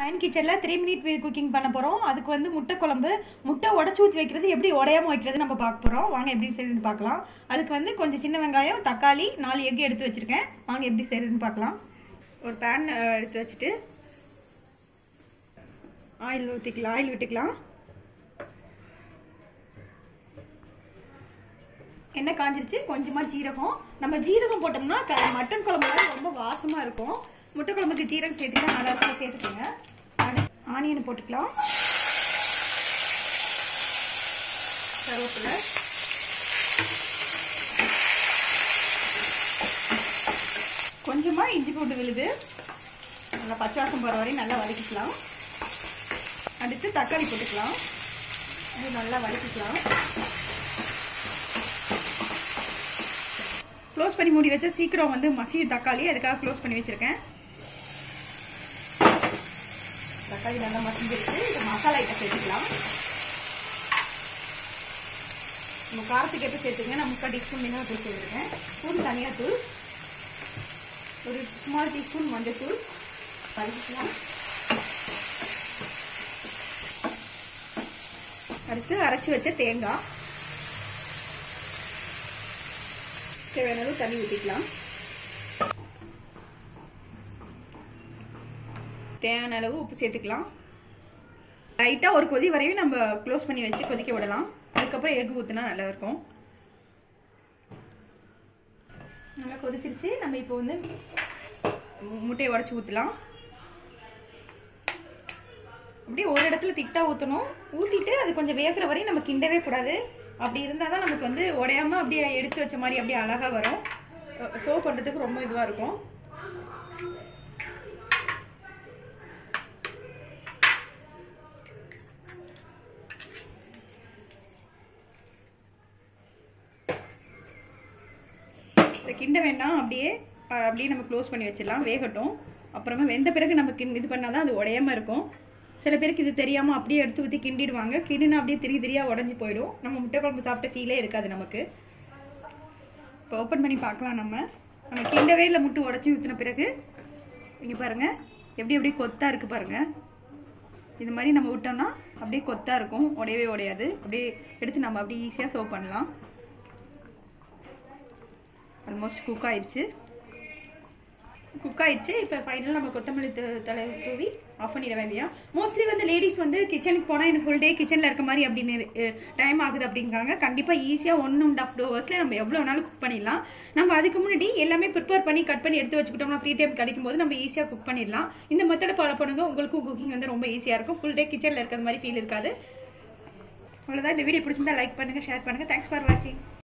Iron கிச்சன்ல 3 minute cooking பண்ண போறோம். அதுக்கு வந்து முட்டை குழம்பு, முட்டை உடைச்சு ஊத்தி வைக்கிறது எப்படி உடையாம வைக்கிறது நம்ம பார்க்க போறோம். வாங்க எப்படி செய்யறதுன்னு பார்க்கலாம். அதுக்கு வந்து கொஞ்சம் சின்ன வெங்காயம், தக்காளி, 4 எக் எடுத்து வச்சிருக்கேன். வாங்க எப்படி செய்யறதுன்னு பார்க்கலாம். ஒரு பேன் எடுத்து வச்சுட்டு ஆயில் விட்டுக்கலாம். எண்ணெய் காஞ்சிருச்சு. கொஞ்சமா ஜீரகம். நம்ம ஜீரகம் போட்டோம்னா மட்டன் குழம்பு ரொம்ப வாசமா இருக்கும். முட்டை குழம்புக்கு ஜீரகம் சேர்த்துக்கலாம், நல்லா இருக்கும், சேர்த்துக்கோங்க. ஆனியன் போட்டுக்கலாம், கருவேப்பிலை, கொஞ்சமா இஞ்சி பூண்டு விழுது, நல்லா பச்சை வாசம் போற வரையும் நல்லா வதக்கிக்கலாம். அடுத்து தக்காளி போட்டுக்கலாம், அது நல்லா வதக்கிக்கலாம். க்ளோஸ் பண்ணி மூடி வச்சா சீக்கிரம் வந்து மசியும் தக்காளி, அதுக்காக க்ளோஸ் பண்ணி வச்சிருக்கேன். தக்காளி நல்லா மசிஞ்சிருக்கு. இது மசாலா ஐட்டம் சேர்த்துக்கலாம். நம்ம காரத்துக்கு எப்போ சேர்த்துங்க. நான் 3/4 டீஸ்பூன் மிளகாய் தூள் சேர்த்துருக்கேன். தூள் தனியாக தூள், ஒரு ஸ்மால் டீஸ்பூன் மஞ்சள் தூள் வதக்கிக்கலாம். அடுத்து அரைச்சி வச்ச தேங்காய், தேவையான அளவு தண்ணி ஊற்றிக்கலாம். தேவையான அளவு உப்பு சேர்த்துக்கலாம். லைட்டா ஒரு கொதி வரையும் நம்ம க்ளோஸ் பண்ணி வச்சு கொதிக்க விடலாம். அதுக்கப்புறம் எக் ஊற்றினா நல்லா இருக்கும். நல்லா கொதிச்சிருச்சு. நம்ம இப்போ வந்து முட்டையை உடைச்சு ஊற்றலாம். அப்படியே ஒரு இடத்துல திட்டா ஊற்றணும். ஊற்றிட்டு அது கொஞ்சம் வேகிற வரையும் நம்ம கிண்டவே கூடாது. அப்படி இருந்தால் தான் நமக்கு வந்து உடையாம அப்படியே எடுத்து வச்ச மாதிரி அப்படியே அழகா வரும். சர்வ் பண்ணுறதுக்கு ரொம்ப இதுவாக இருக்கும். கிண்ட வேண்டாம், அப்படியே நம்ம க்ளோஸ் பண்ணி வச்சிடலாம், வேகட்டும். அப்புறமா வெந்த பிறகு நமக்கு இது பண்ணாதான் அது உடையாம இருக்கும். சில பேருக்கு இது தெரியாம அப்படியே எடுத்து ஊற்றி கிண்டிடுவாங்க. கிண்டினா அப்படியே திரியா உடஞ்சி போயிடும். நம்ம முட்டை குழம்பு சாப்பிட்ட ஃபீலே இருக்காது நமக்கு. இப்போ ஓப்பன் பண்ணி பார்க்கலாம். நம்ம கிண்டவே இல்லை, முட்டை உடச்சி ஊற்றின பிறகு இங்கே பாருங்க எப்படி கொத்தா இருக்கு பாருங்க. இது மாதிரி நம்ம விட்டோம்னா அப்படியே கொத்தா இருக்கும், உடையவே உடையாது. அப்படியே எடுத்து நம்ம அப்படியே ஈஸியாக சர்வ் பண்ணலாம். ஆல்மோஸ்ட் குக் ஆயிடுச்சு. இப்போ ஃபைனலாக நம்ம கொத்தமல்லி தலை தூவி ஆஃப் பண்ணிட வேண்டியா. மோஸ்ட்லி வந்து லேடிஸ் வந்து கிச்சனுக்கு போனால் எனக்கு ஃபுல் டே கிச்சனில் இருக்க மாதிரி அப்படின்னு டைம் ஆகுது அப்படிங்கிறாங்க. கண்டிப்பாக ஈஸியாக 1.5 hours நம்ம எவ்வளோ வேணாலும் குக் பண்ணிடலாம். நம்ம அதுக்கு முன்னாடி எல்லாமே ப்ரிப்பேர் பண்ணி கட் பண்ணி எடுத்து வச்சுக்கிட்டோம்னா ஃப்ரீ டைம் கிடைக்கும் போது நம்ம ஈஸியாக குக் பண்ணிடலாம். இந்த மெத்தடை ஃபாலோ பண்ணுங்க. உங்களுக்கும் குக்கிங் வந்து ரொம்ப ஈஸியாக இருக்கும். ஃபுல் டே கிச்சனில் இருக்கிற மாதிரி ஃபீல் இருக்காது. அவ்வளோதான். இந்த வீடியோ பிடிச்சிருந்தா லைக் பண்ணுங்கள், ஷேர் பண்ணுங்கள். தேங்க்ஸ் ஃபார் வாட்சிங்.